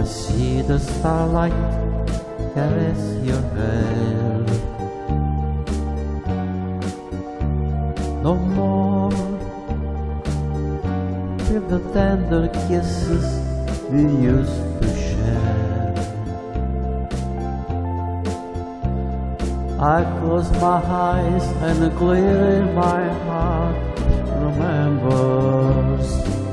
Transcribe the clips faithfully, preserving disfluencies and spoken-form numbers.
see the starlight caress your hair. No more with the tender kisses we used to share. I close my eyes and a clear in my heart remembers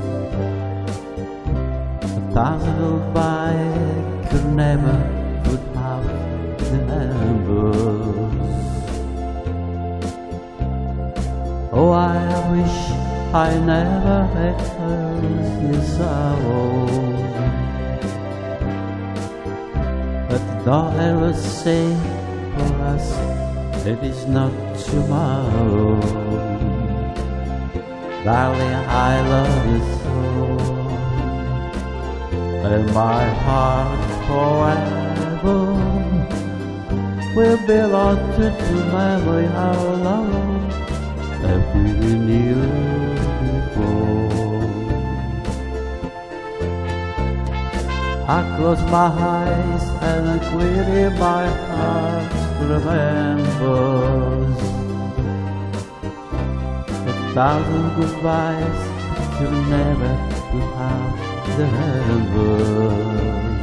a thousand goodbye could never put out the embers. Oh, I wish I never had heard you sorrow, but don't ever say for us it is not tomorrow. Darling, I love you so, and my heart forever will belong to the memory how long that we knew before. I close my eyes and clear my heart remembers a thousand goodbyes could never put out the embers.